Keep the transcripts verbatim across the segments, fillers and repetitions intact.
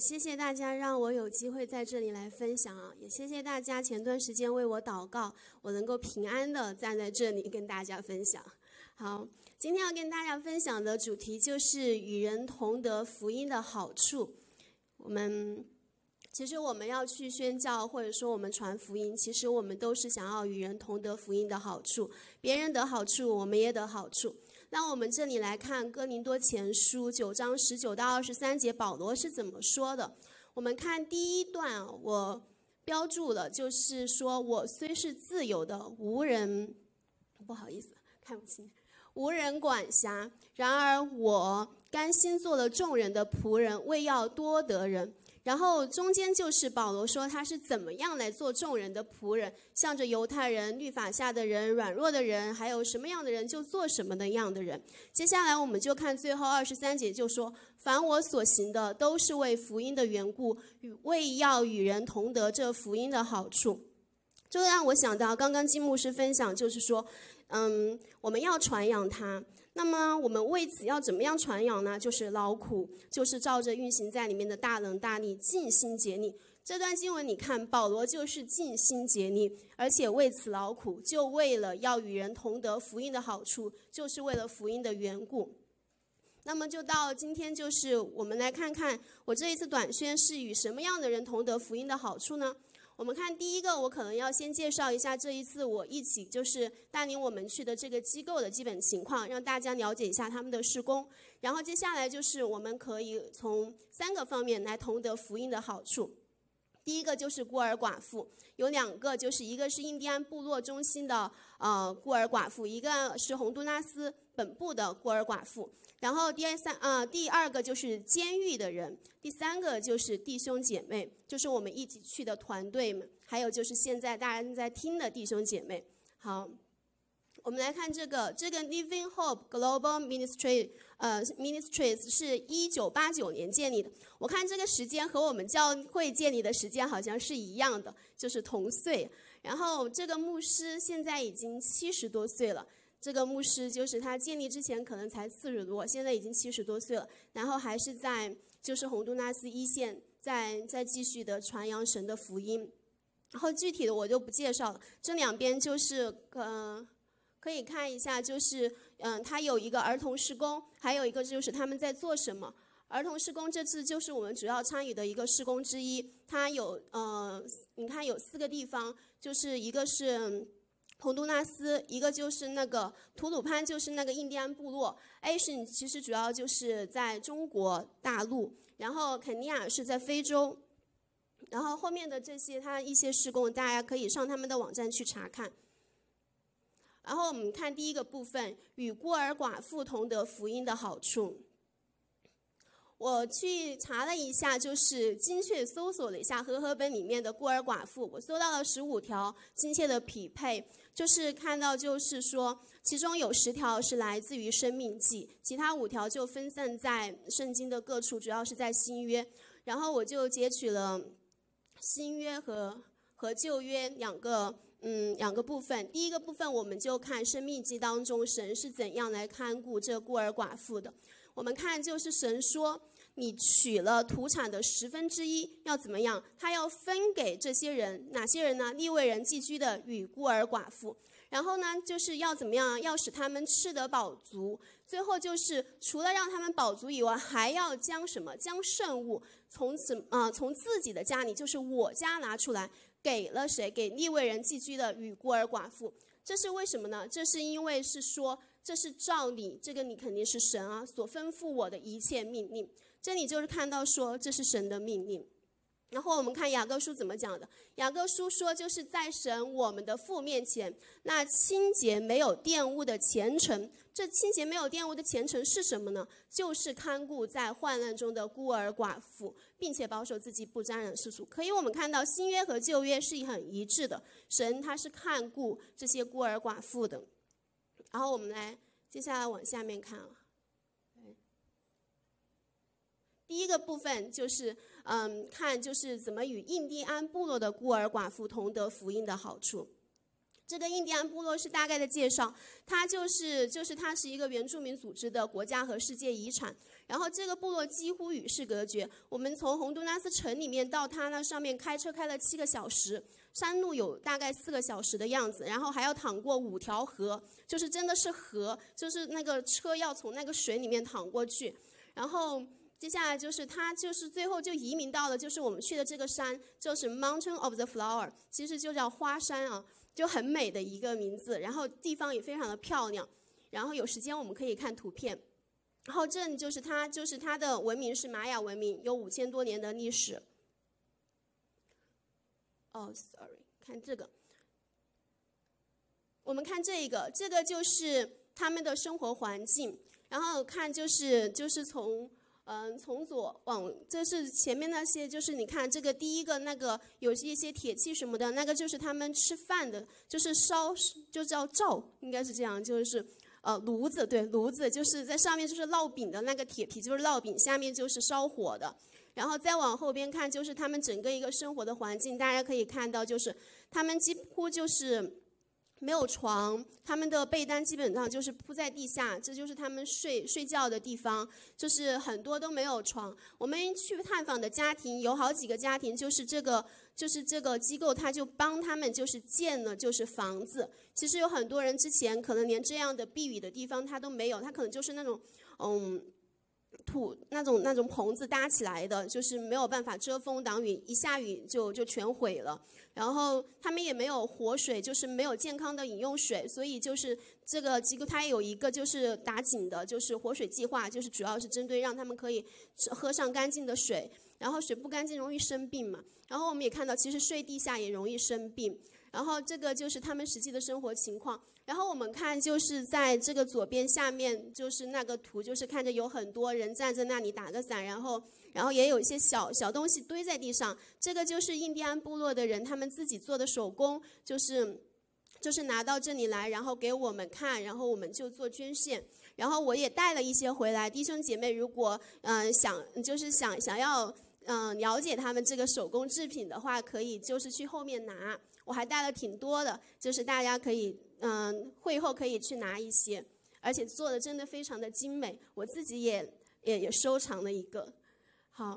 谢谢大家让我有机会在这里来分享啊，也谢谢大家前段时间为我祷告，我能够平安的站在这里跟大家分享。好，今天要跟大家分享的主题就是与人同得福音的好处。我们其实我们要去宣教，或者说我们传福音，其实我们都是想要与人同得福音的好处，别人得好处，我们也得好处。那我们这里来看哥林多前书九章十九到二十三节，保罗是怎么说的。我们看第一段，我标注了，就是说我虽是自由的，无人不好意思看不清无人管辖，然而我甘心做了众人的仆人，为要多得人。然后中间就是保罗说他是怎么样来做众人的仆人，向着犹太人、律法下的人、软弱的人，还有什么样的人就做什么的样的人。接下来我们就看最后二十三节，就说凡我所行的都是为福音的缘故，为要与人同得这福音的好处。这让我想到刚刚金牧师分享，就是说嗯，我们要传扬它。那么我们为此要怎么样传扬呢？就是劳苦，就是照着运行在里面的大能大力，尽心竭力。这段经文你看，保罗就是尽心竭力，而且为此劳苦，就为了要与人同得福音的好处，就是为了福音的缘故。那么就到今天，就是我们来看看我这一次短宣是与什么样的人同得福音的好处呢？我们看第一个，我可能要先介绍一下这一次我一起就是带领我们去的这个机构的基本情况，让大家了解一下他们的事工。然后接下来就是我们可以从三个方面来同得福音的好处。第一个就是孤儿寡妇，有两个，就是一个是印第安部落中心的呃孤儿寡妇，一个是洪都拉斯本部的孤儿寡妇。然后第三呃第二个就是监狱的人，第三个就是弟兄姐妹，就是我们一起去的团队们，还有就是现在大家正在听的弟兄姐妹。好，我们来看这个这个 Living Hope Global Ministry 呃 Ministries 是一九八九年建立的。我看这个时间和我们教会建立的时间好像是一样的，就是同岁。然后这个牧师现在已经七十多岁了。这个牧师就是他建立之前可能才四十多，现在已经七十多岁了，然后还是在就是洪都拉斯一线在在继续的传扬神的福音。然后具体的我就不介绍了，这两边就是呃可以看一下，就是嗯、呃、他有一个儿童事工，还有一个就是他们在做什么。儿童事工这次就是我们主要参与的一个事工之一，它有呃你看有四个地方，就是一个是洪都拉斯，一个就是那个吐鲁番，就是那个印第安部落。Asian 其实主要就是在中国大陆，然后肯尼亚是在非洲。然后后面的这些它一些事工，大家可以上他们的网站去查看。然后我们看第一个部分，与孤儿寡妇同得福音的好处。我去查了一下，就是精确搜索了一下和合本里面的孤儿寡妇，我搜到了十五条精确的匹配，就是看到就是说其中有十条是来自于生命记，其他五条就分散在圣经的各处，主要是在新约。然后我就截取了新约和和旧约两个嗯两个部分。第一个部分我们就看生命记当中神是怎样来看顾这孤儿寡妇的。我们看就是神说你取了土产的十分之一要怎么样，他要分给这些人，哪些人呢？利未人寄居的与孤儿寡妇。然后呢就是要怎么样，要使他们吃得饱足。最后就是除了让他们饱足以外，还要将什么？将圣物从此呃从自己的家里，就是我家拿出来，给了谁？给利未人寄居的与孤儿寡妇。这是为什么呢？这是因为是说这是照理，这个你肯定是神啊所吩咐我的一切命令。这里就是看到说这是神的命令。然后我们看雅各书怎么讲的。雅各书说就是在神我们的父面前，那清洁没有玷污的虔诚。这清洁没有玷污的虔诚是什么呢？就是看顾在患难中的孤儿寡妇，并且保守自己不沾染世俗。可以我们看到新约和旧约是很一致的，神他是看顾这些孤儿寡妇的。然后我们来接下来往下面看啊。第一个部分就是嗯，看就是怎么与印第安部落的孤儿寡妇同得福音的好处。 这个印第安部落是大概的介绍，它就是就是它是一个原住民组织的国家和世界遗产。然后这个部落几乎与世隔绝，我们从洪都拉斯城里面到它那上面开车开了七个小时，山路有大概四个小时的样子，然后还要淌过五条河，就是真的是河，就是那个车要从那个水里面淌过去。然后接下来就是它就是最后就移民到了就是我们去的这个山，就是 Mountain of the Flower， 其实就叫花山啊，就很美的一个名字，然后地方也非常的漂亮。然后有时间我们可以看图片。然后这里就是它，就是它的文明是玛雅文明，有五千多年的历史。哦、oh, ，sorry， 看这个，我们看这个，这个就是他们的生活环境。然后看就是就是从嗯从左往，这是前面那些，就是你看这个第一个那个有一些铁器什么的，那个就是他们吃饭的，就是烧就叫灶，应该是这样，就是。呃，炉子，对，炉子就是在上面就是烙饼的那个铁皮就是烙饼，下面就是烧火的。然后再往后边看，就是他们整个一个生活的环境，大家可以看到，就是他们几乎就是没有床，他们的被单基本上就是铺在地下，这就是他们睡睡觉的地方，就是很多都没有床。我们去探访的家庭有好几个家庭，就是这个就是这个机构，他就帮他们就是建了就是房子。其实有很多人之前可能连这样的避雨的地方他都没有，他可能就是那种嗯土那种那种棚子搭起来的，就是没有办法遮风挡雨，一下雨就就全毁了。然后他们也没有活水，就是没有健康的饮用水，所以就是这个机构它有一个就是打井的，就是活水计划，就是主要是针对让他们可以喝上干净的水。然后水不干净容易生病嘛，然后我们也看到其实睡地下也容易生病。然后这个就是他们实际的生活情况。然后我们看就是在这个左边下面就是那个图，就是看着有很多人站在那里打个伞，然后然后也有一些小小东西堆在地上。这个就是印第安部落的人他们自己做的手工，就是就是拿到这里来，然后给我们看，然后我们就做捐献。然后我也带了一些回来，弟兄姐妹如果嗯、呃、想就是想想要嗯、呃、了解他们这个手工制品的话，可以就是去后面拿。我还带了挺多的，就是大家可以嗯、呃、会后可以去拿一些，而且做的真的非常的精美，我自己也也也收藏了一个。好，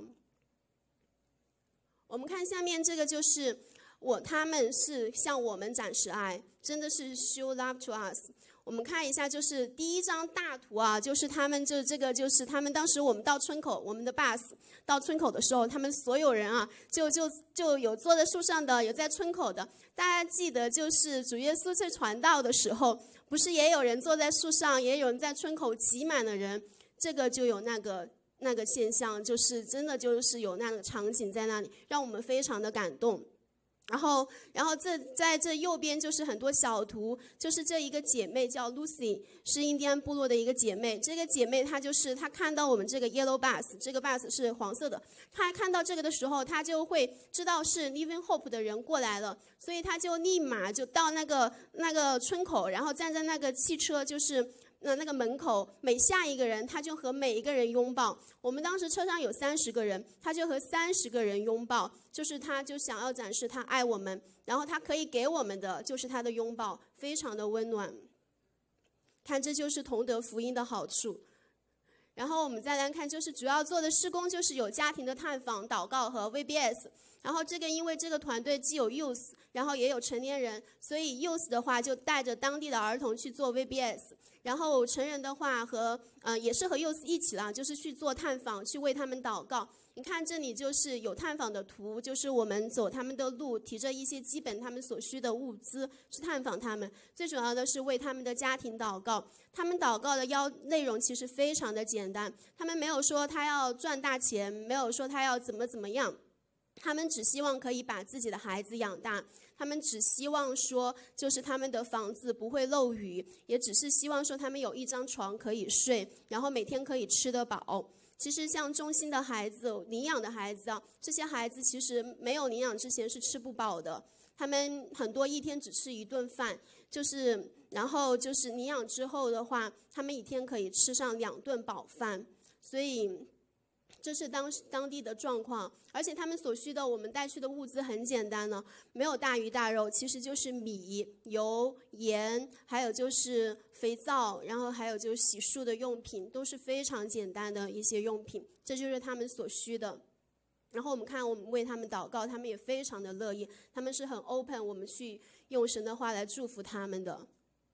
我们看下面这个就是我他们是向我们展示爱，真的是 show love to us。我们看一下，就是第一张大图啊，就是他们就这个就是他们当时我们到村口，我们的 bus 到村口的时候，他们所有人啊，就就就有坐在树上的，有在村口的。大家记得，就是主耶稣在传道的时候，不是也有人坐在树上，也有人在村口挤满了人，这个就有那个那个现象，就是真的就是有那个场景在那里，让我们非常的感动。然后，然后这在这右边就是很多小图，就是这一个姐妹叫 Lucy， 是印第安部落的一个姐妹。这个姐妹她就是她看到我们这个 yellow bus， 这个 bus 是黄色的，她看到这个的时候，她就会知道是 Living Hope 的人过来了，所以她就立马就到那个那个村口，然后站在那个汽车就是那那个门口，每下一个人，他就和每一个人拥抱。我们当时车上有三十个人，他就和三十个人拥抱，就是他就想要展示他爱我们，然后他可以给我们的就是他的拥抱，非常的温暖。看，这就是同德福音的好处。然后我们再来看，就是主要做的事工就是有家庭的探访、祷告和 V B S。然后这个因为这个团队既有 youth， 然后也有成年人，所以 youth 的话就带着当地的儿童去做 V B S。然后成人的话和呃也是和 youth 一起啦，就是去做探访，去为他们祷告。你看这里就是有探访的图，就是我们走他们的路，提着一些基本他们所需的物资去探访他们。最主要的是为他们的家庭祷告。他们祷告的要内容其实非常的简单，他们没有说他要赚大钱，没有说他要怎么怎么样。他们只希望可以把自己的孩子养大，他们只希望说就是他们的房子不会漏雨，也只是希望说他们有一张床可以睡，然后每天可以吃得饱。其实像中心的孩子，领养的孩子啊，这些孩子其实没有领养之前是吃不饱的，他们很多一天只吃一顿饭，就是然后就是领养之后的话，他们一天可以吃上两顿饱饭。所以这是当当地的状况，而且他们所需的我们带去的物资很简单呢，没有大鱼大肉，其实就是米、油、盐，还有就是肥皂，然后还有就是洗漱的用品，都是非常简单的一些用品，这就是他们所需的。然后我们看，我们为他们祷告，他们也非常的乐意，他们是很 open， 我们去用神的话来祝福他们的。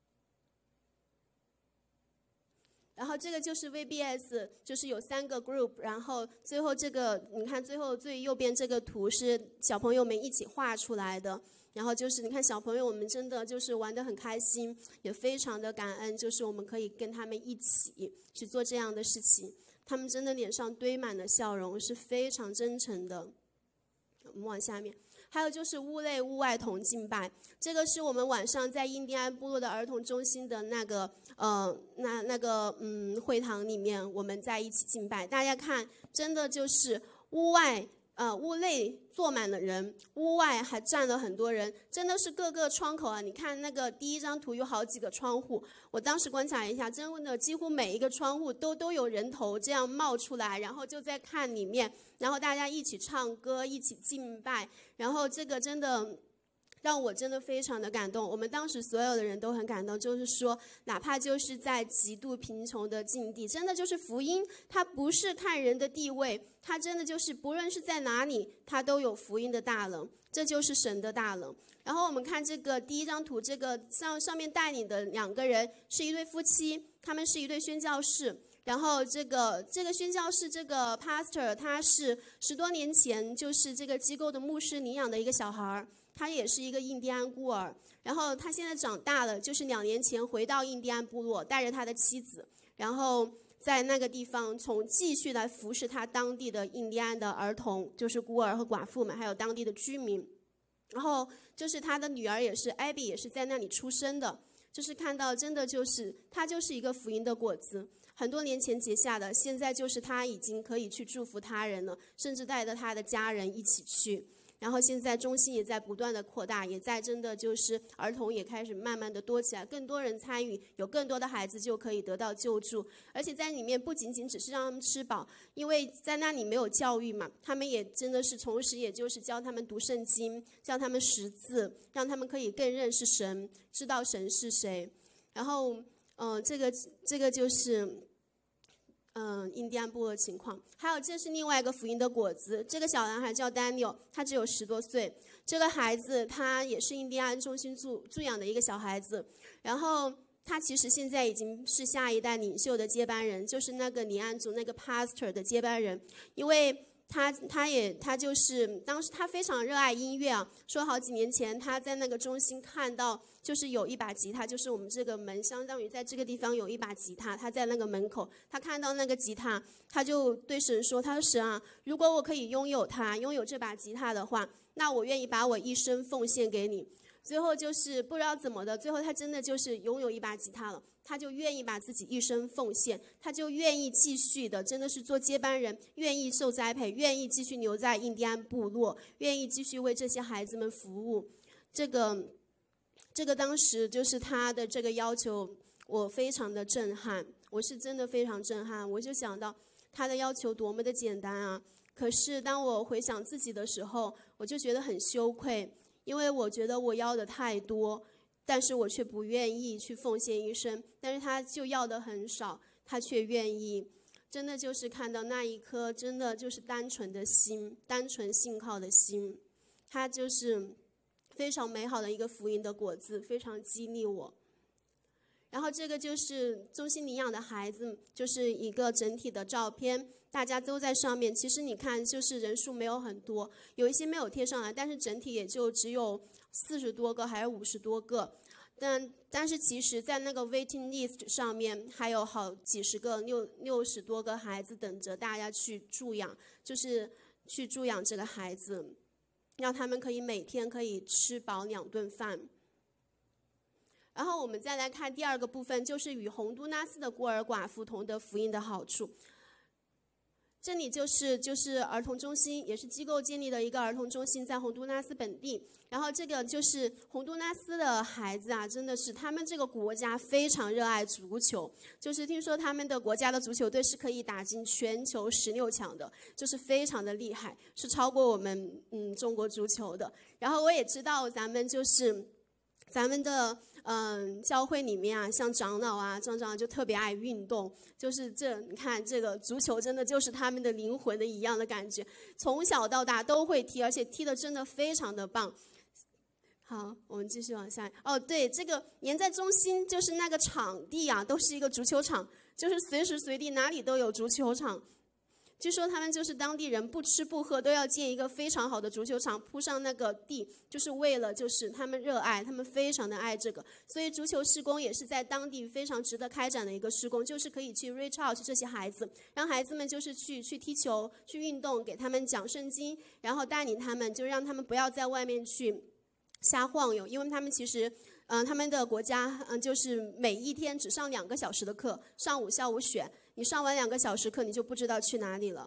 然后这个就是 V B S， 就是有三个 group， 然后最后这个你看最后最右边这个图是小朋友们一起画出来的，然后就是你看小朋友我们真的就是玩得很开心，也非常的感恩，就是我们可以跟他们一起去做这样的事情，他们真的脸上堆满了笑容，是非常真诚的。我们往下面。还有就是屋内屋外同敬拜，这个是我们晚上在印第安部落的儿童中心的那个呃那那个嗯会堂里面，我们在一起敬拜。大家看，真的就是屋外呃屋内坐满了人，屋外还站了很多人，真的是各个窗口啊。你看那个第一张图有好几个窗户，我当时观察一下，真的几乎每一个窗户都都有人头这样冒出来，然后就在看里面。然后大家一起唱歌，一起敬拜，然后这个真的让我真的非常的感动。我们当时所有的人都很感动，就是说哪怕就是在极度贫穷的境地，真的就是福音，它不是看人的地位，它真的就是不论是在哪里，它都有福音的大能，这就是神的大能。然后我们看这个第一张图，这个上上面带领的两个人是一对夫妻，他们是一对宣教士。然后这个这个宣教士这个 pastor 他是十多年前就是这个机构的牧师领养的一个小孩，他也是一个印第安孤儿，然后他现在长大了，就是两年前回到印第安部落，带着他的妻子，然后在那个地方从继续来服侍他当地的印第安的儿童，就是孤儿和寡妇们，还有当地的居民。然后就是他的女儿也是 Abby 也是在那里出生的，就是看到真的就是他就是一个福音的果子。很多年前结下的，现在就是他已经可以去祝福他人了，甚至带着他的家人一起去。然后现在中心也在不断的扩大，也在真的就是儿童也开始慢慢的多起来，更多人参与，有更多的孩子就可以得到救助。而且在里面不仅仅只是让他们吃饱，因为在那里没有教育嘛，他们也真的是同时也就是教他们读圣经，教他们识字，让他们可以更认识神，知道神是谁。然后嗯、呃，这个这个就是嗯，印第安部落的情况。还有这是另外一个福音的果子，这个小男孩叫 Daniel， 他只有十多岁。这个孩子他也是印第安中心助助养的一个小孩子，然后他其实现在已经是下一代领袖的接班人，就是那个尼安族那个 pastor 的接班人。因为他他也他就是当时他非常热爱音乐啊，说好几年前他在那个中心看到就是有一把吉他，就是我们这个门相当于在这个地方有一把吉他，他在那个门口，他看到那个吉他，他就对神说，他说神啊，如果我可以拥有它，拥有这把吉他的话，那我愿意把我一生奉献给你。最后就是不知道怎么的，最后他真的就是拥有一把吉他了，他就愿意把自己一生奉献，他就愿意继续的真的是做接班人，愿意受栽培，愿意继续留在印第安部落，愿意继续为这些孩子们服务。这个这个当时就是他的这个要求，我非常的震撼，我是真的非常震撼。我就想到他的要求多么的简单啊，可是当我回想自己的时候，我就觉得很羞愧，因为我觉得我要的太多，但是我却不愿意去奉献一生，但是他就要的很少，他却愿意。真的就是看到那一颗真的就是单纯的心，单纯信靠的心，他就是非常美好的一个福音的果子，非常激励我。然后这个就是中心领养的孩子，就是一个整体的照片，大家都在上面。其实你看，就是人数没有很多，有一些没有贴上来，但是整体也就只有四十多个还是五十多个。但但是其实在那个 waiting list 上面还有好几十个六六十多个孩子等着大家去助养，就是去助养这个孩子，让他们可以每天可以吃饱两顿饭。然后我们再来看第二个部分，就是与洪都拉斯的孤儿寡妇同得福音的好处。 这里就是就是儿童中心，也是机构建立的一个儿童中心，在洪都拉斯本地。然后这个就是洪都拉斯的孩子啊，真的是他们这个国家非常热爱足球，就是听说他们的国家的足球队是可以打进全球十六强的，就是非常的厉害，是超过我们嗯中国足球的。然后我也知道咱们就是咱们的嗯教会里面啊，像长老啊、张长就特别爱运动，就是这你看这个足球真的就是他们的灵魂的一样的感觉，从小到大都会踢，而且踢得真的非常的棒。好，我们继续往下。哦，对，这个连在中心就是那个场地啊，都是一个足球场，就是随时随地哪里都有足球场。据说他们就是当地人不吃不喝都要建一个非常好的足球场，铺上那个地，就是为了就是他们热爱，他们非常的爱这个。所以足球施工也是在当地非常值得开展的一个施工，就是可以去 reach out 这些孩子，让孩子们就是去去踢球、去运动，给他们讲圣经，然后带领他们，就让他们不要在外面去瞎晃悠，因为他们其实，嗯、呃，他们的国家，嗯、呃，就是每一天只上两个小时的课，上午、下午选。你上完两个小时课，你就不知道去哪里了。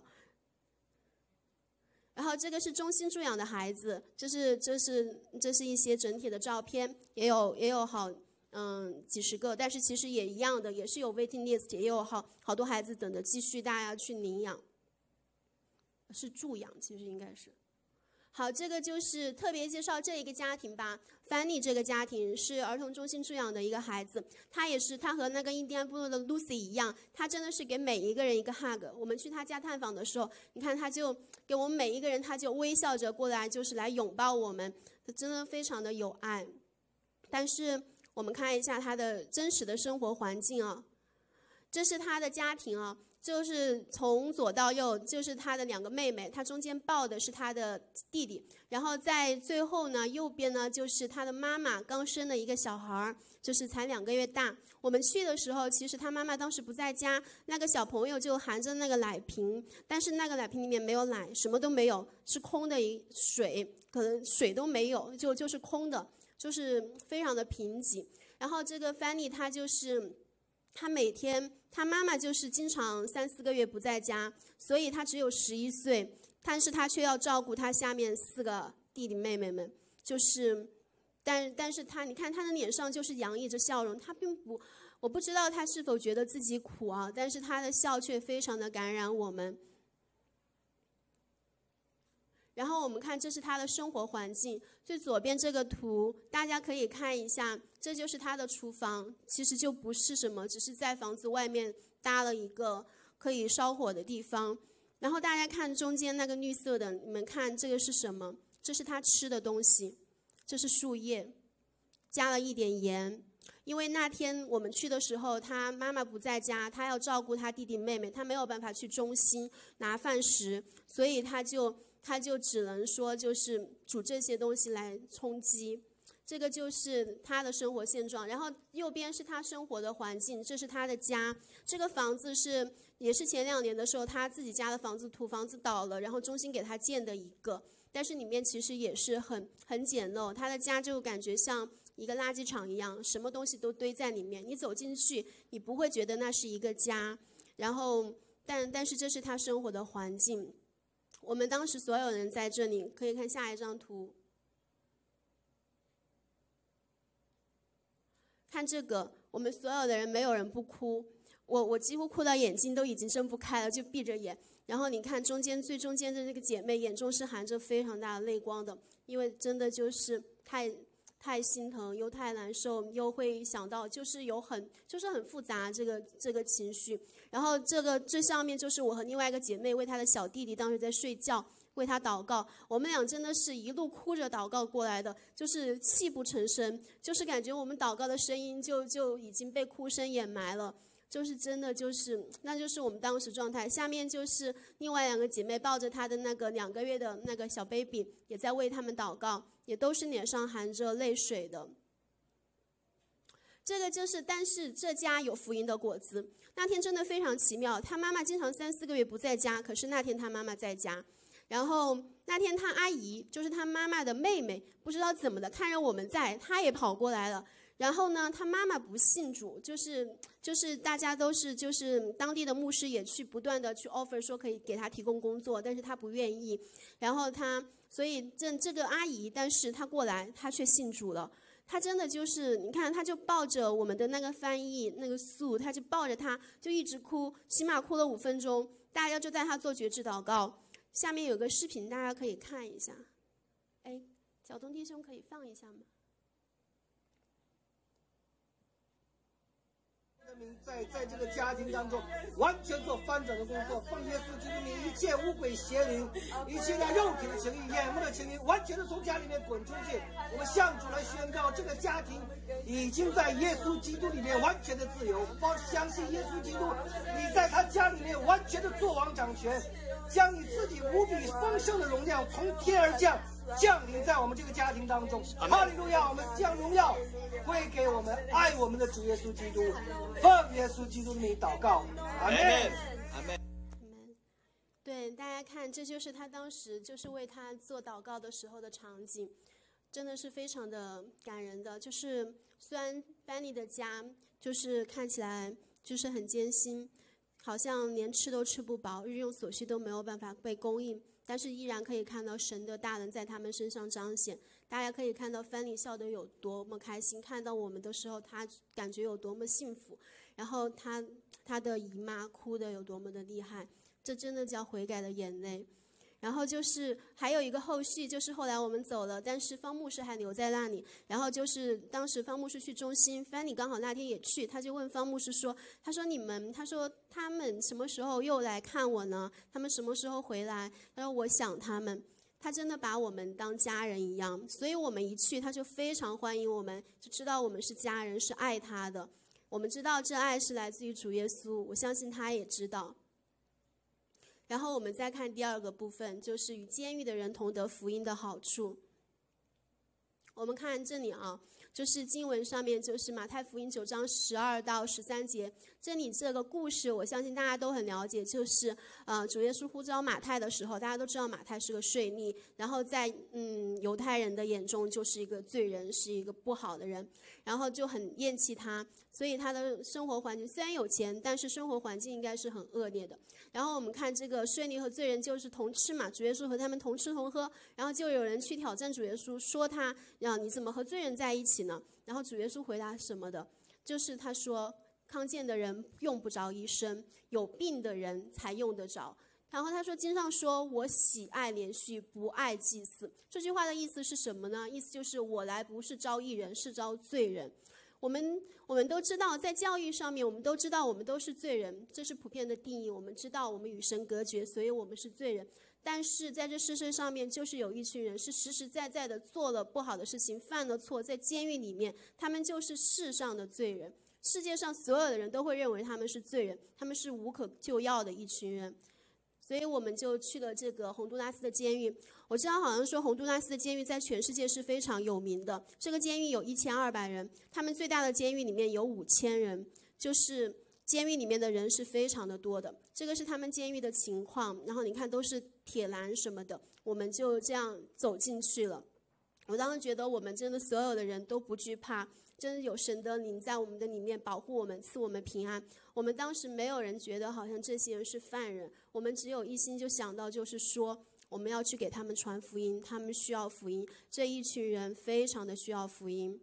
然后这个是中心助养的孩子，这是这是这是一些整体的照片，也有也有好嗯几十个，但是其实也一样的，也是有 waiting list， 也有好好多孩子等着继续大家去领养，是助养，其实应该是。好，这个就是特别介绍这一个家庭吧。Fanny 这个家庭是儿童中心助养的一个孩子，他也是，他和那个印第安部落的 Lucy 一样，他真的是给每一个人一个 hug。我们去他家探访的时候，你看他就给我们每一个人，他就微笑着过来，就是来拥抱我们，他真的非常的有爱。但是我们看一下他的真实的生活环境啊，这是他的家庭啊。就是从左到右，就是他的两个妹妹，他中间抱的是他的弟弟，然后在最后呢，右边呢就是他的妈妈刚生的一个小孩，就是才两个月大。我们去的时候，其实他妈妈当时不在家，那个小朋友就含着那个奶瓶，但是那个奶瓶里面没有奶，什么都没有，是空的一水，可能水都没有，就就是空的，就是非常的贫瘠。然后这个 Fanny 她就是。他每天，他妈妈就是经常三四个月不在家，所以他只有十一岁，但是他却要照顾他下面四个弟弟妹妹们，就是，但但是他，你看他的脸上就是洋溢着笑容，他并不，我不知道他是否觉得自己苦啊，但是他的笑却非常的感染我们。然后我们看，这是他的生活环境。最左边这个图，大家可以看一下，这就是他的厨房。其实就不是什么，只是在房子外面搭了一个可以烧火的地方。然后大家看中间那个绿色的，你们看这个是什么？这是他吃的东西，这是树叶，加了一点盐。因为那天我们去的时候，他妈妈不在家，他要照顾他弟弟妹妹，他没有办法去中心拿饭食，所以他就。他就只能说就是煮这些东西来充饥，这个就是他的生活现状。然后右边是他生活的环境，这是他的家。这个房子是也是前两年的时候他自己家的房子土房子倒了，然后中心给他建的一个，但是里面其实也是很很简陋。他的家就感觉像一个垃圾场一样，什么东西都堆在里面，你走进去你不会觉得那是一个家。然后但但是这是他生活的环境。我们当时所有人在这里，可以看下一张图。看这个，我们所有的人没有人不哭，我我几乎哭到眼睛都已经睁不开了，就闭着眼。然后你看中间最中间的这个姐妹，眼中是含着非常大的泪光的，因为真的就是太太心疼，又太难受，又会想到就是有很就是很复杂这个这个情绪。然后这个最上面就是我和另外一个姐妹为她的小弟弟当时在睡觉，为他祷告。我们俩真的是一路哭着祷告过来的，就是泣不成声，就是感觉我们祷告的声音就就已经被哭声掩埋了，就是真的就是那就是我们当时状态。下面就是另外两个姐妹抱着她的那个两个月的那个小 baby， 也在为他们祷告，也都是脸上含着泪水的。这个就是，但是这家有福音的果子。那天真的非常奇妙，他妈妈经常三四个月不在家，可是那天他妈妈在家。然后那天他阿姨，就是他妈妈的妹妹，不知道怎么的，看着我们在，她也跑过来了。 然后呢，他妈妈不信主，就是就是大家都是就是当地的牧师也去不断的去 offer 说可以给他提供工作，但是他不愿意。然后他所以这这个阿姨，但是她过来，她却信主了。她真的就是你看，她就抱着我们的那个翻译那个素，她就抱着他就一直哭，起码哭了五分钟。大家就带她做决志祷告。下面有个视频，大家可以看一下。哎，小东弟兄可以放一下吗？ 在在这个家庭当中，完全做翻转的工作，奉耶稣基督名，一切污鬼邪灵，一切的肉体的情欲、眼目的情欲，完全的从家里面滚出去。我们向主来宣告，这个家庭已经在耶稣基督里面完全的自由。包相信耶稣基督，你在他家里面完全的作王掌权，将你自己无比丰盛的荣耀从天而降。降临在我们这个家庭当中，哈利路亚！我们将荣耀归给我们爱我们的主耶稣基督，奉耶稣基督的名祷告，阿门，阿门。 对，大家看，这就是他当时就是为他做祷告的时候的场景，真的是非常的感人的。就是虽然班尼的家就是看起来就是很艰辛，好像连吃都吃不饱，日用所需都没有办法被供应。但是依然可以看到神的大能在他们身上彰显，大家可以看到范妮笑得有多么开心，看到我们的时候他感觉有多么幸福，然后他他的姨妈哭得有多么的厉害，这真的叫悔改的眼泪。然后就是还有一个后续，就是后来我们走了，但是方牧师还留在那里。然后就是当时方牧师去中心，范妮刚好那天也去，他就问方牧师说：“他说你们，他说他们什么时候又来看我呢？他们什么时候回来？”他说：“我想他们。”他真的把我们当家人一样，所以我们一去，他就非常欢迎我们，就知道我们是家人，是爱他的。我们知道这爱是来自于主耶稣，我相信他也知道。然后我们再看第二个部分，就是与监狱的人同得福音的好处。我们看这里啊，就是经文上面就是马太福音九章十二到十三节，这里这个故事我相信大家都很了解，就是呃主耶稣呼召马太的时候，大家都知道马太是个税吏，然后在嗯犹太人的眼中就是一个罪人，是一个不好的人，然后就很厌弃他，所以他的生活环境虽然有钱，但是生活环境应该是很恶劣的。然后我们看这个税吏和罪人就是同吃嘛，主耶稣和他们同吃同喝，然后就有人去挑战主耶稣，说他啊你怎么和罪人在一起呢？然后主耶稣回答什么的，就是他说康健的人用不着医生，有病的人才用得着。然后他说经上说我喜爱连续，不爱祭祀。这句话的意思是什么呢？意思就是我来不是招义人，是招罪人。我们我们都知道，在教育上面，我们都知道我们都是罪人，这是普遍的定义。我们知道我们与神隔绝，所以我们是罪人。但是在这世界上面，就是有一群人是实实在在的做了不好的事情，犯了错，在监狱里面，他们就是世上的罪人。世界上所有的人都会认为他们是罪人，他们是无可救药的一群人。所以我们就去了这个洪都拉斯的监狱。我知道好像说洪都拉斯的监狱在全世界是非常有名的，这个监狱有一千二百人，他们最大的监狱里面有五千人，就是监狱里面的人是非常的多的。这个是他们监狱的情况，然后你看都是铁栏什么的，我们就这样走进去了。我当时觉得我们真的所有的人都不惧怕，真的有神的灵在我们的里面保护我们，赐我们平安。我们当时没有人觉得好像这些人是犯人，我们只有一心就想到就是说我们要去给他们传福音，他们需要福音，这一群人非常的需要福音。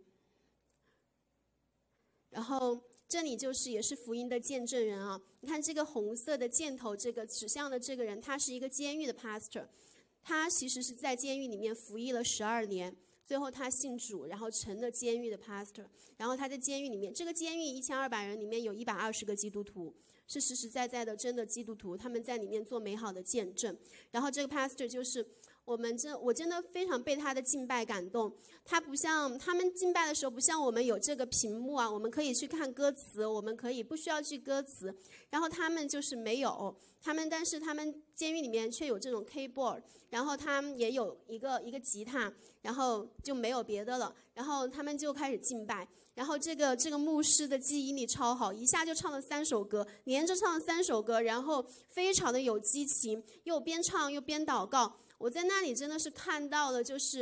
然后这里就是也是福音的见证人啊，你看这个红色的箭头，这个指向的这个人，他是一个监狱的 pastor， 他其实是在监狱里面服役了十二年，最后他信主，然后成了监狱的 pastor。然后他在监狱里面，这个监狱一千二百人里面有一百二十个基督徒，是实实在在的真的基督徒，他们在里面做美好的见证。然后这个 pastor 就是我们真我真的非常被他的敬拜感动。他不像他们敬拜的时候，不像我们有这个屏幕啊，我们可以去看歌词，我们可以不需要去歌词。然后他们就是没有，他们但是他们监狱里面却有这种 keyboard， 然后他们也有一个一个吉他，然后就没有别的了。然后他们就开始敬拜。然后这个这个牧师的记忆力超好，一下就唱了三首歌，连着唱了三首歌，然后非常的有激情，又边唱又边祷告。我在那里真的是看到了，就是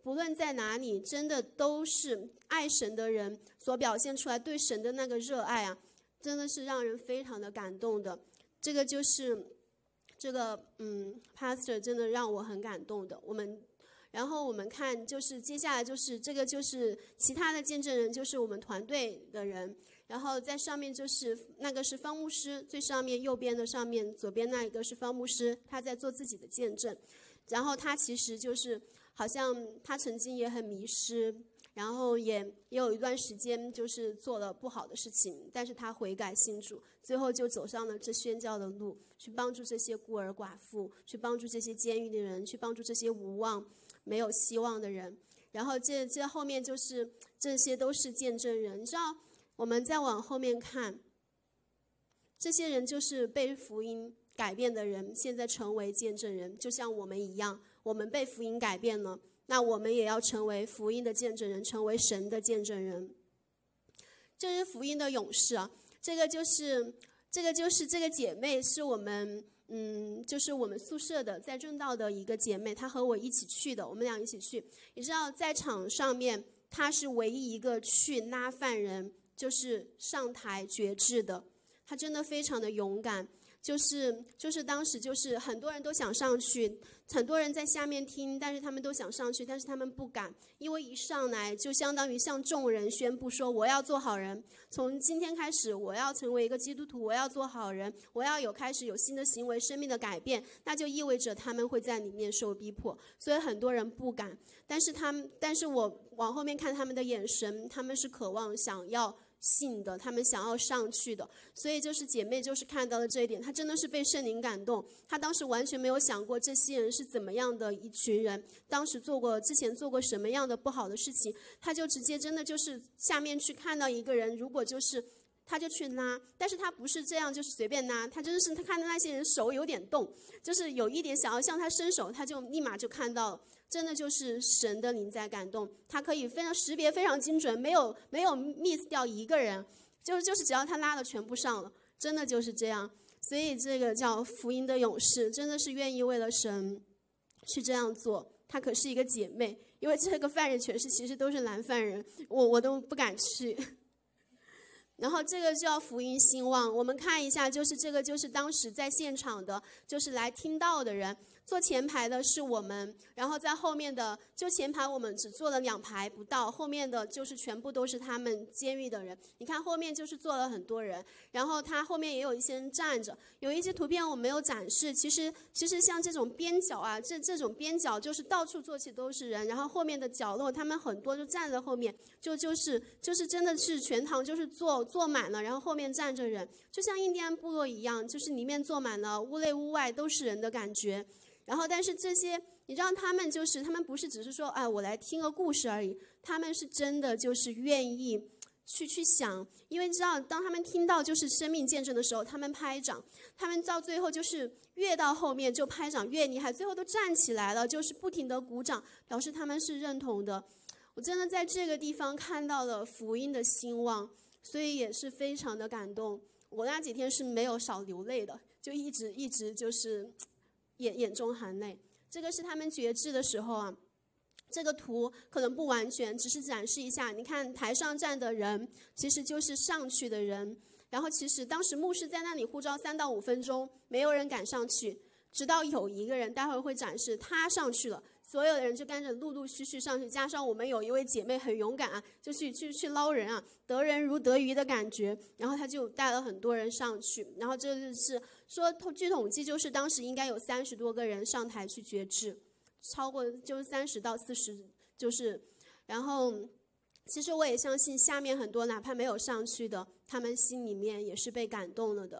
不论在哪里，真的都是爱神的人所表现出来对神的那个热爱啊，真的是让人非常的感动的。这个就是这个嗯 pastor 真的让我很感动的。我们然后我们看就是接下来就是这个就是其他的见证人，就是我们团队的人。然后在上面就是那个是方牧师，最上面右边的上面左边那一个是方牧师，他在做自己的见证。然后他其实就是好像他曾经也很迷失，然后也也有一段时间就是做了不好的事情，但是他悔改信主，最后就走上了这宣教的路，去帮助这些孤儿寡妇，去帮助这些监狱的人，去帮助这些无望没有希望的人。然后这这后面就是这些都是见证人。你知道我们再往后面看，这些人就是被福音改变的人，现在成为见证人，就像我们一样，我们被福音改变了，那我们也要成为福音的见证人，成为神的见证人。这是福音的勇士啊，这个就是这个就是这个姐妹是我们嗯，就是我们宿舍的在正道的一个姐妹，她和我一起去的，我们俩一起去。你知道在场上面，她是唯一一个去拉犯人，就是上台决志的，她真的非常的勇敢。就是就是当时就是很多人都想上去，很多人在下面听，但是他们都想上去，但是他们不敢，因为一上来就相当于向众人宣布说，我要做好人，从今天开始我要成为一个基督徒，我要做好人，我要有开始有新的行为，生命的改变，那就意味着他们会在里面受逼迫，所以很多人不敢。但是他们，但是我往后面看他们的眼神，他们是渴望想要信的，他们想要上去的。所以就是姐妹就是看到了这一点，她真的是被圣灵感动，她当时完全没有想过这些人是怎么样的一群人，当时做过之前做过什么样的不好的事情，她就直接真的就是下面去看到一个人，如果就是他就去拉，但是他不是这样就是随便拉，他真的是他看到那些人手有点动，就是有一点想要向他伸手，他就立马就看到了，真的就是神的灵在感动，他可以非常识别非常精准，没有没有 miss 掉一个人，就是就是只要他拉的全部上了，真的就是这样。所以这个叫福音的勇士，真的是愿意为了神去这样做。她可是一个姐妹，因为这个犯人全是其实都是男犯人，我我都不敢去。然后这个叫福音兴旺，我们看一下，就是这个就是当时在现场的，就是来听到的人。坐前排的是我们，然后在后面的就前排我们只坐了两排不到，后面的就是全部都是他们监狱的人。你看后面就是坐了很多人，然后他后面也有一些人站着，有一些图片我没有展示。其实其实像这种边角啊，这这种边角就是到处坐起都是人，然后后面的角落他们很多就站在后面，就就是就是真的是全堂就是坐坐满了，然后后面站着人，就像印第安部落一样，就是里面坐满了，屋内屋外都是人的感觉。然后但是这些你知道他们就是他们不是只是说哎我来听个故事而已，他们是真的就是愿意去去想，因为知道当他们听到就是生命见证的时候，他们拍掌，他们到最后就是越到后面就拍掌越厉害，最后都站起来了，就是不停的鼓掌，表示他们是认同的。我真的在这个地方看到了福音的兴旺，所以也是非常的感动。我那几天是没有少流泪的，就一直一直就是眼眼中含泪。这个是他们决志的时候啊，这个图可能不完全，只是展示一下。你看台上站的人其实就是上去的人，然后其实当时牧师在那里呼召三到五分钟，没有人敢上去，直到有一个人待会会展示他上去了，所有的人就跟着陆陆续续上去，加上我们有一位姐妹很勇敢啊，就去去去捞人啊，得人如得鱼的感觉，然后他就带了很多人上去，然后这就是说据统计就是当时应该有三十多个人上台去决志，超过就是三十到四十，就是然后其实我也相信下面很多哪怕没有上去的，他们心里面也是被感动了的。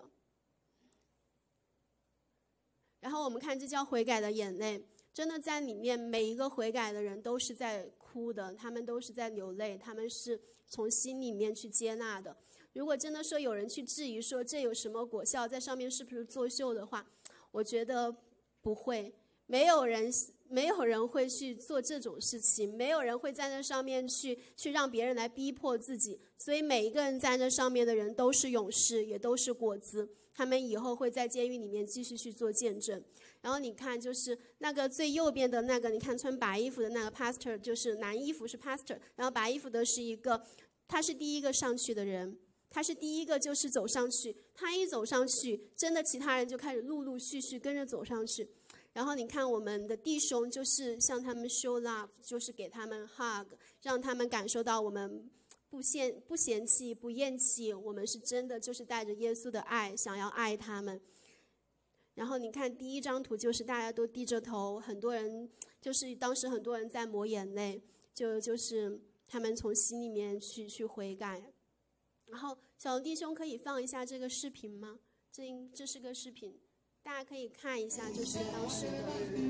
然后我们看这叫悔改的眼泪，真的在里面每一个悔改的人都是在哭的，他们都是在流泪，他们是从心里面去接纳的。如果真的说有人去质疑说这有什么果效，在上面是不是作秀的话，我觉得不会，没有人没有人会去做这种事情，没有人会在那上面去去让别人来逼迫自己，所以每一个人在那上面的人都是勇士，也都是果子，他们以后会在监狱里面继续去做见证。然后你看，就是那个最右边的那个，你看穿白衣服的那个 pastor， 就是蓝衣服是 pastor， 然后白衣服的是一个，他是第一个上去的人，他是第一个就是走上去，他一走上去，真的其他人就开始陆陆续续跟着走上去。然后你看我们的弟兄就是向他们 show love， 就是给他们 hug， 让他们感受到我们不嫌不嫌弃不厌弃，我们是真的就是带着耶稣的爱想要爱他们。然后你看第一张图就是大家都低着头，很多人就是当时很多人在抹眼泪，就就是他们从心里面去去悔改。然后小弟兄可以放一下这个视频吗？这这是个视频，大家可以看一下，就是当时的。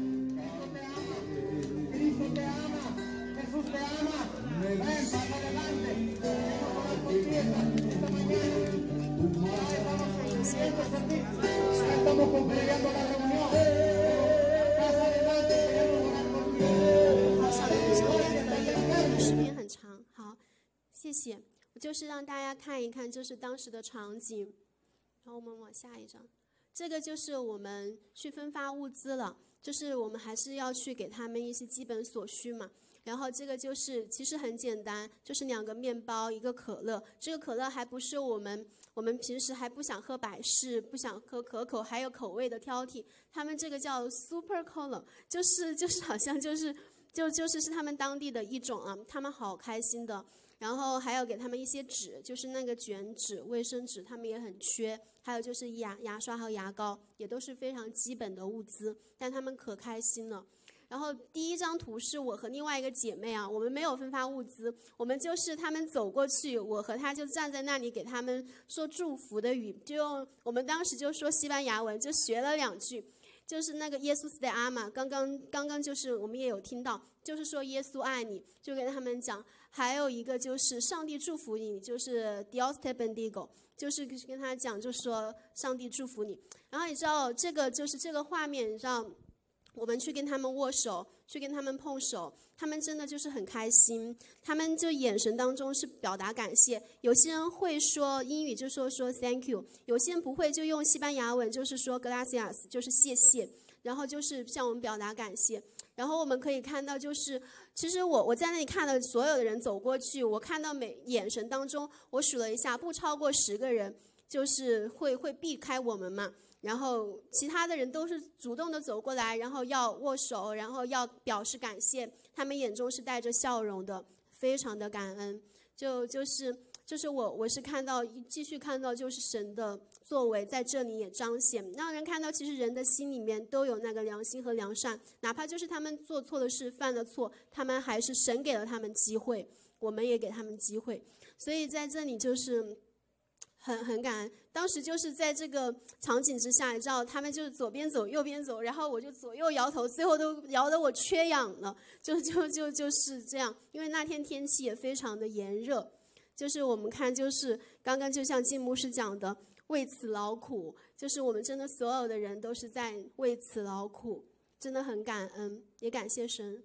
好，小弟兄可以，视频很长。好，谢谢。我就是让大家看一看，就是当时的场景。然后我们往下一张。这个就是我们去分发物资了，就是我们还是要去给他们一些基本所需嘛。然后这个就是其实很简单，就是两个面包一个可乐，这个可乐还不是我们我们平时还不想喝百事，不想喝可口，还有口味的挑剔，他们这个叫 Super Cola， 就是就是好像就是就就是是他们当地的一种啊，他们好开心的。然后还有给他们一些纸，就是那个卷纸、卫生纸，他们也很缺。还有就是牙牙刷和牙膏，也都是非常基本的物资，但他们可开心了。然后第一张图是我和另外一个姐妹啊，我们没有分发物资，我们就是他们走过去，我和她就站在那里给他们说祝福的语，就用我们当时就说西班牙文，就学了两句。就是那个耶稣斯的阿玛，刚刚刚刚就是我们也有听到，就是说耶稣爱你，就跟他们讲。还有一个就是上帝祝福你，就是 Dios te bendiga， 就是跟他讲，就说上帝祝福你。然后你知道这个就是这个画面，让我们去跟他们握手，去跟他们碰手，他们真的就是很开心，他们就眼神当中是表达感谢。有些人会说英语就说说 thank you， 有些人不会就用西班牙文就是说 gracias， 就是谢谢，然后就是向我们表达感谢。然后我们可以看到，就是其实我我在那里看到所有的人走过去，我看到每眼神当中，我数了一下，不超过十个人，就是会会避开我们嘛。然后其他的人都是主动的走过来，然后要握手，然后要表示感谢，他们眼中是带着笑容的，非常的感恩。就就是就是我我是看到继续看到，就是神的作为在这里也彰显，让人看到其实人的心里面都有那个良心和良善，哪怕就是他们做错的事犯了错，他们还是神给了他们机会，我们也给他们机会。所以在这里就是很很感恩。当时就是在这个场景之下，你知道他们就是左边走右边走，然后我就左右摇头，最后都摇得我缺氧了，就就就就是这样。因为那天天气也非常的炎热，就是我们看就是刚刚就像金牧师讲的，为此劳苦，就是我们真的所有的人都是在为此劳苦，真的很感恩，也感谢神。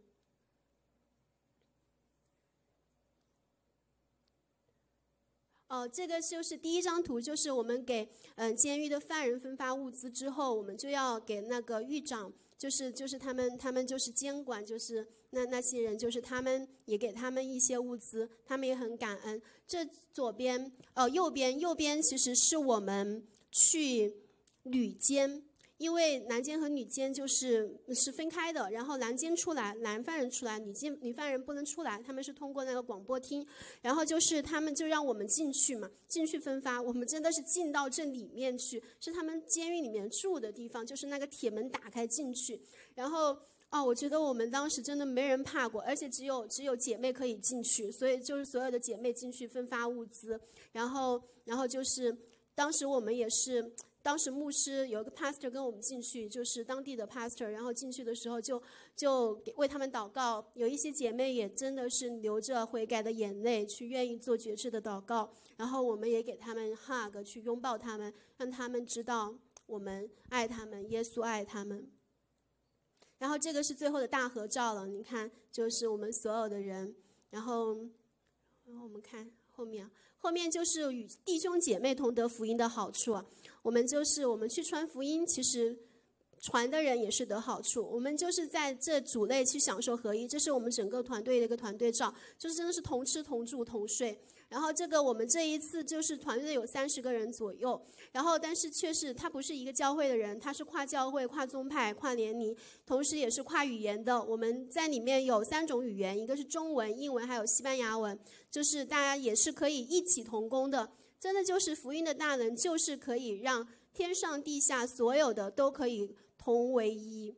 哦，这个就是第一张图，就是我们给嗯、呃、监狱的犯人分发物资之后，我们就要给那个狱长，就是就是他们他们就是监管，就是那那些人，就是他们也给他们一些物资，他们也很感恩。这左边呃右边右边其实是我们去旅监。因为男监和女监就是是分开的，然后男监出来，男犯人出来，女监女犯人不能出来，他们是通过那个广播厅，然后就是他们就让我们进去嘛，进去分发，我们真的是进到这里面去，是他们监狱里面住的地方，就是那个铁门打开进去，然后哦，我觉得我们当时真的没人怕过，而且只有只有姐妹可以进去，所以就是所有的姐妹进去分发物资，然后然后就是当时我们也是。当时牧师有一个 pastor 跟我们进去，就是当地的 pastor， 然后进去的时候就就为他们祷告，有一些姐妹也真的是流着悔改的眼泪去愿意做决志的祷告，然后我们也给他们 hug 去拥抱他们，让他们知道我们爱他们，耶稣爱他们。 然后这个是最后的大合照了，你看，就是我们所有的人。然后，然后我们看后面，后面就是与弟兄姐妹同得福音的好处啊。我们就是我们去传福音，其实传的人也是得好处。我们就是在这主内去享受合一，这是我们整个团队的一个团队照，就是真的是同吃同住同睡。然后这个我们这一次就是团队有三十个人左右，然后但是却是他不是一个教会的人，他是跨教会、跨宗派、跨年龄，同时也是跨语言的。我们在里面有三种语言，一个是中文、英文还有西班牙文，就是大家也是可以一起同工的。真的就是福音的大能，就是可以让天上地下所有的都可以同为一。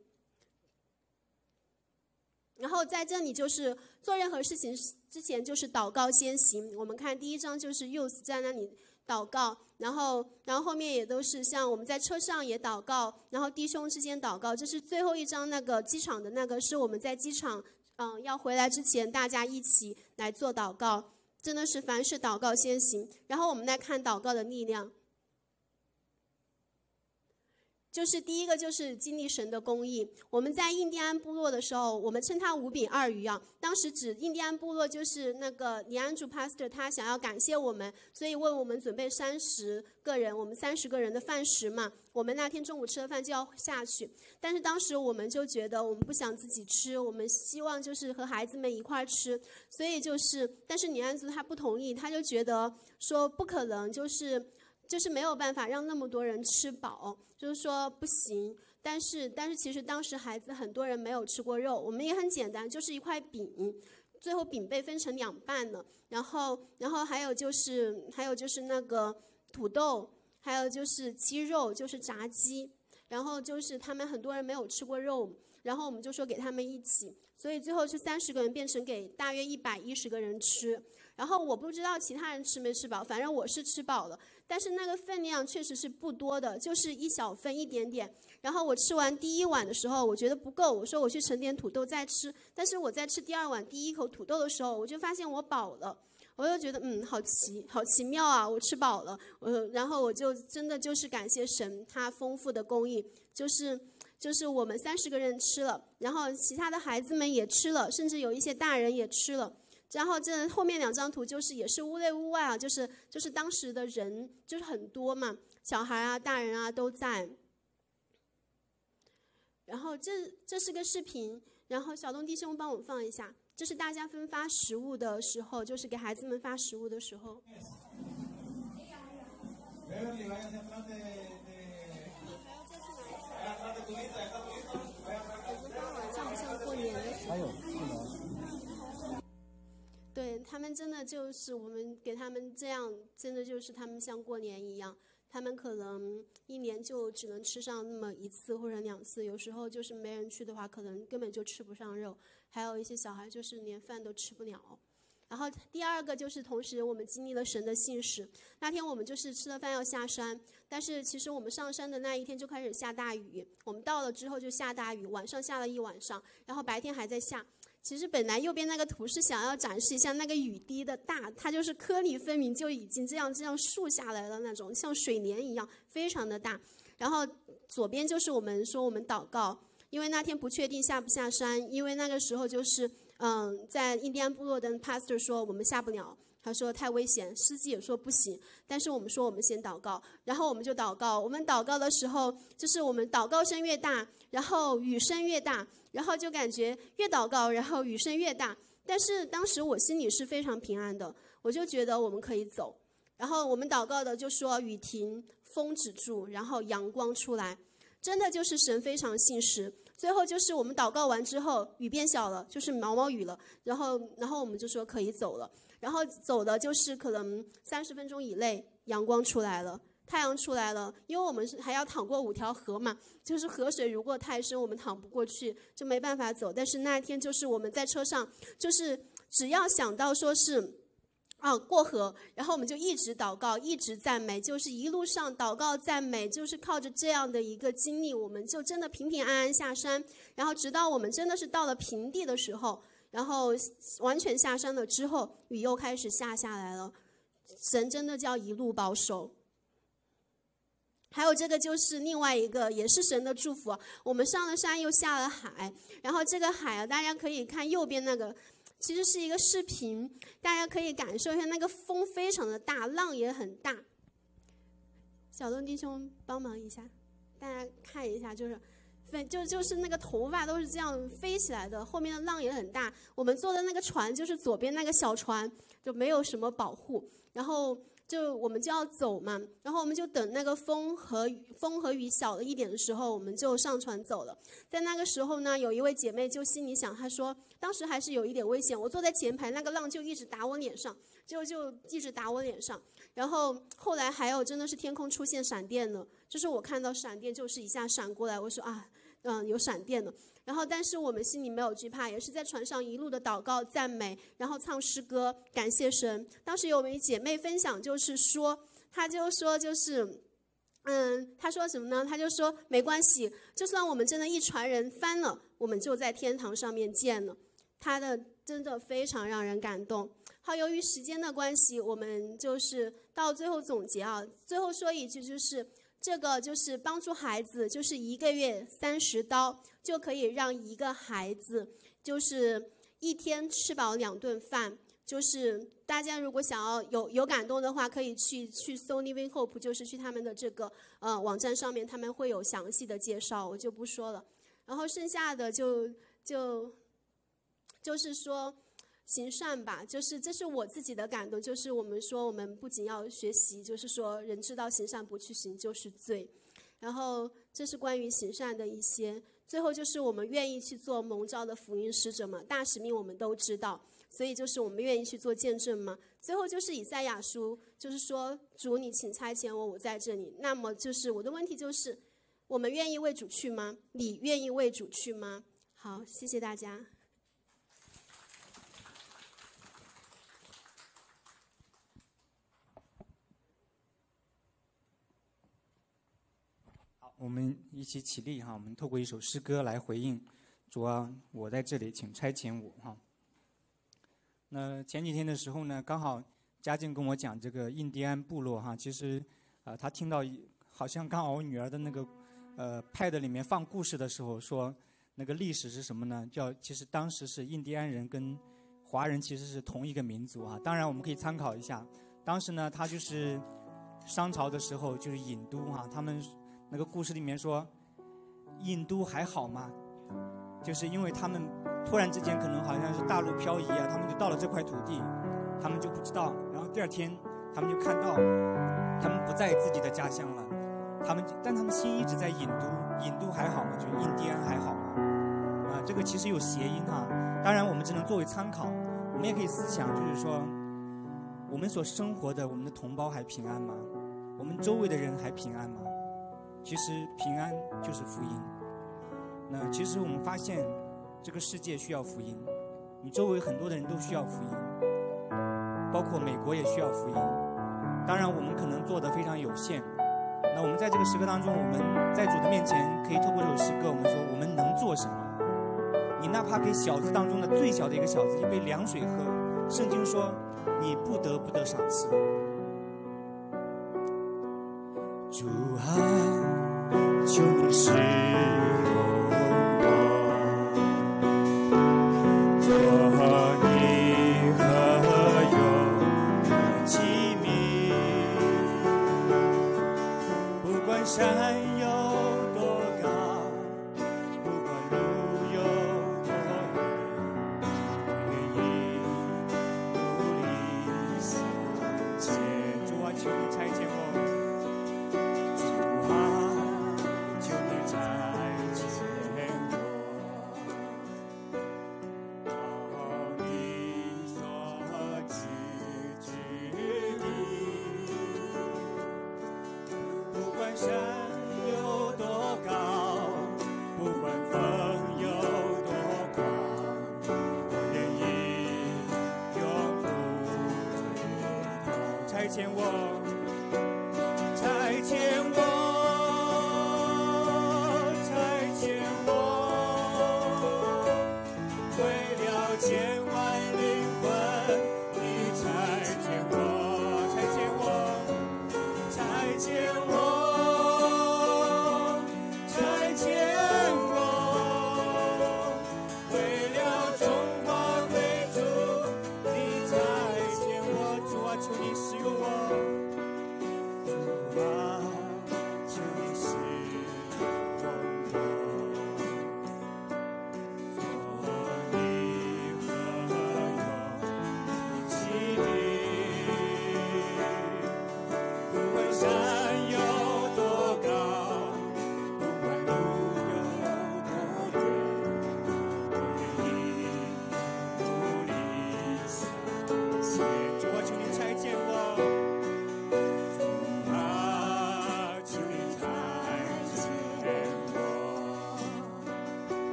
然后在这里就是做任何事情之前就是祷告先行。我们看第一章就是 youth 在那里祷告，然后然后后面也都是像我们在车上也祷告，然后弟兄之间祷告。这是最后一章那个机场的那个，是我们在机场嗯要回来之前大家一起来做祷告，真的是凡事祷告先行。然后我们来看祷告的力量。就是第一个就是经历神的公义。我们在印第安部落的时候，我们称它五饼二鱼啊。当时指印第安部落就是那个李安主 pastor 他想要感谢我们，所以为我们准备三十个人，我们三十个人的饭食嘛。我们那天中午吃了饭就要下去，但是当时我们就觉得我们不想自己吃，我们希望就是和孩子们一块吃，所以就是，但是李安族他不同意，他就觉得说不可能，就是。就是没有办法让那么多人吃饱，就是说不行。但是但是其实当时孩子很多人没有吃过肉，我们也很简单，就是一块饼，最后饼被分成两半了，然后然后还有就是还有就是那个土豆，还有就是鸡肉，就是炸鸡，然后就是他们很多人没有吃过肉，然后我们就说给他们一起，所以最后是三十个人变成给大约一百一十个人吃。然后我不知道其他人吃没吃饱，反正我是吃饱了，但是那个分量确实是不多的，就是一小份一点点。然后我吃完第一碗的时候，我觉得不够，我说我去盛点土豆再吃。但是我在吃第二碗第一口土豆的时候，我就发现我饱了，我就觉得嗯，好奇好奇妙啊，我吃饱了。我然后我就真的就是感谢神，他丰富的供应，就是就是我们三十个人吃了，然后其他的孩子们也吃了，甚至有一些大人也吃了。然后这后面两张图就是也是屋内屋外啊，就是就是当时的人就是很多嘛，小孩啊、大人啊都在。然后这这是个视频，然后小东弟兄帮我放一下，这是大家分发食物的时候，就是给孩子们发食物的时候。像不像过年的时候？还有是吗？对，他们真的就是我们给他们这样，真的就是他们像过年一样，他们可能一年就只能吃上那么一次或者两次，有时候就是没人去的话，可能根本就吃不上肉，还有一些小孩就是连饭都吃不了。然后第二个就是同时我们经历了神的信实。那天我们就是吃了饭要下山，但是其实我们上山的那一天就开始下大雨，我们到了之后就下大雨，晚上下了一晚上，然后白天还在下。其实本来右边那个图是想要展示一下那个雨滴的大，它就是颗粒分明，就已经这样这样竖下来了那种，像水帘一样，非常的大。然后左边就是我们说我们祷告，因为那天不确定下不下山，因为那个时候就是嗯，在印第安部落的 pastor 说我们下不了，他说太危险，司机也说不行，但是我们说我们先祷告，然后我们就祷告。我们祷告的时候，就是我们祷告声越大，然后雨声越大，然后就感觉越祷告，然后雨声越大。但是当时我心里是非常平安的，我就觉得我们可以走。然后我们祷告的就说雨停，风止住，然后阳光出来，真的就是神非常信实。最后就是我们祷告完之后，雨变小了，就是毛毛雨了，然后然后我们就说可以走了。然后走的就是可能三十分钟以内，阳光出来了，太阳出来了，因为我们是还要淌过五条河嘛，就是河水如果太深，我们淌不过去，就没办法走。但是那一天就是我们在车上，就是只要想到说是啊过河，然后我们就一直祷告，一直赞美，就是一路上祷告赞美，就是靠着这样的一个经历，我们就真的平平安安下山。然后直到我们真的是到了平地的时候，然后完全下山了之后，雨又开始下下来了。神真的叫一路保守。 还有这个就是另外一个，也是神的祝福。我们上了山又下了海，然后这个海啊，大家可以看右边那个，其实是一个视频，大家可以感受一下，那个风非常的大，浪也很大。小东弟兄帮忙一下，大家看一下，就是就就是那个头发都是这样飞起来的，后面的浪也很大。我们坐的那个船就是左边那个小船，就没有什么保护，然后就我们就要走嘛，然后我们就等那个风和风和雨小了一点的时候，我们就上船走了。在那个时候呢，有一位姐妹就心里想，她说当时还是有一点危险，我坐在前排，那个浪就一直打我脸上，就就一直打我脸上。然后后来还有真的是天空出现闪电了，就是我看到闪电就是一下闪过来，我说啊，嗯，有闪电了。然后但是我们心里没有惧怕，也是在船上一路的祷告赞美，然后唱诗歌感谢神。当时有位姐妹分享，就是说她就说就是嗯，她说什么呢？她就说没关系，就算我们真的一船人翻了，我们就在天堂上面见了。她的真的非常让人感动。好，由于时间的关系，我们就是到最后总结啊，最后说一句，就是这个就是帮助孩子，就是一个月三十刀就可以让一个孩子就是一天吃饱两顿饭。就是大家如果想要有有感动的话，可以去去搜 Living Hope， 就是去他们的这个呃网站上面，他们会有详细的介绍，我就不说了。然后剩下的就就就是说。行善吧，就是这是我自己的感动，就是我们说我们不仅要学习，就是说人知道行善不去行就是罪，然后这是关于行善的一些。最后就是我们愿意去做蒙召的福音使者嘛，大使命我们都知道，所以就是我们愿意去做见证嘛。最后就是以赛亚书，就是说主你请差遣我，我在这里。那么就是我的问题就是，我们愿意为主去吗？你愿意为主去吗？好，谢谢大家。 我们一起起立哈，我们透过一首诗歌来回应主啊，我在这里，请差遣我哈。那前几天的时候呢，刚好嘉靖跟我讲这个印第安部落哈，其实啊、呃，他听到好像刚好我女儿的那个呃 pad 里面放故事的时候说，那个历史是什么呢？叫其实当时是印第安人跟华人其实是同一个民族啊。当然我们可以参考一下，当时呢，他就是商朝的时候就是郢都哈，他们。那个故事里面说，印都还好吗？就是因为他们突然之间可能好像是大陆漂移啊，他们就到了这块土地，他们就不知道。然后第二天，他们就看到他们不在自己的家乡了，他们但他们心一直在郢都，郢都还好吗？就是印第安还好吗？啊，这个其实有谐音哈。当然我们只能作为参考，我们也可以思想，就是说，我们所生活的我们的同胞还平安吗？我们周围的人还平安吗？其实平安就是福音。那其实我们发现，这个世界需要福音，你周围很多的人都需要福音，包括美国也需要福音。当然，我们可能做的非常有限。那我们在这个时刻当中，我们在主的面前，可以透过这首诗歌，我们说我们能做什么？你哪怕给小子当中的最小的一个小子一杯凉水喝，圣经说，你不得不得赏赐。主啊。求你使用我，做你何用的器皿，不管山有多高，不管路有多远，愿意努力向前。主啊，求你差遣我。差遣我，差遣我，差遣我，为了千万灵魂，你差遣我，差遣我，差遣我，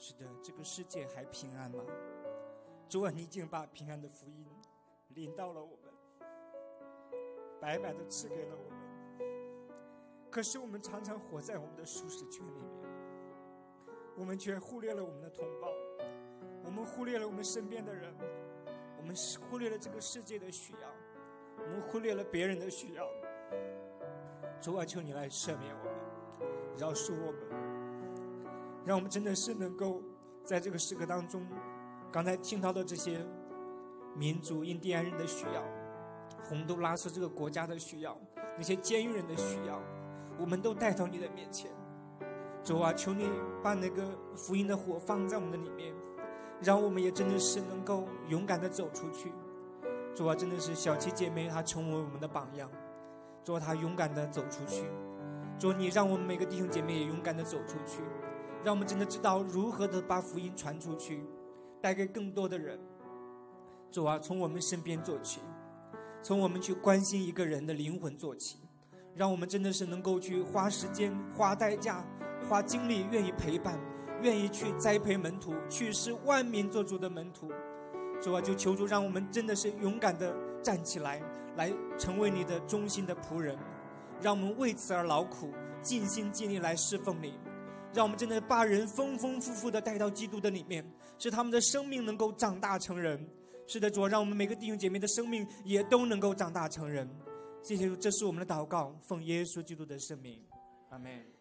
是的，这个世界还平安吗？主啊，你已经把平安的福音临到了我们，白白的赐给了我们。可是我们常常活在我们的舒适圈里面，我们却忽略了我们的同胞，我们忽略了我们身边的人，我们忽略了这个世界的需要，我们忽略了别人的需要。主啊，求你来赦免我们，饶恕我们，让我们真的是能够在这个时刻当中，刚才听到的这些民族印第安人的需要，洪都拉斯这个国家的需要，那些监狱人的需要，我们都带到你的面前。主啊，求你把那个福音的火放在我们的里面，让我们也真的是能够勇敢的走出去。主啊，真的是小七姐妹她成为我们的榜样，主啊，她勇敢的走出去。主啊，你让我们每个弟兄姐妹也勇敢的走出去，让我们真的知道如何的把福音传出去，带给更多的人。主啊，从我们身边做起，从我们去关心一个人的灵魂做起，让我们真的是能够去花时间、花代价、花精力，愿意陪伴，愿意去栽培门徒，去使万民做主的门徒。主啊，就求主让我们真的是勇敢的站起来，来成为你的忠心的仆人，让我们为此而劳苦，尽心尽力来侍奉你，让我们真的把人丰丰富富的带到基督的里面，使他们的生命能够长大成人。是的，主啊，让我们每个弟兄姐妹的生命也都能够长大成人。谢谢主，这是我们的祷告，奉耶稣基督的圣名，阿们。